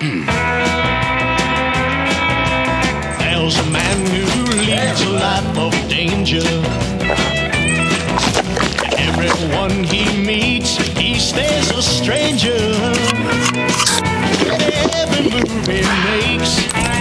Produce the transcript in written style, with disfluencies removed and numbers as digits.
There's a man who leads a life of danger. Everyone he meets, he stays a stranger. Every move he makes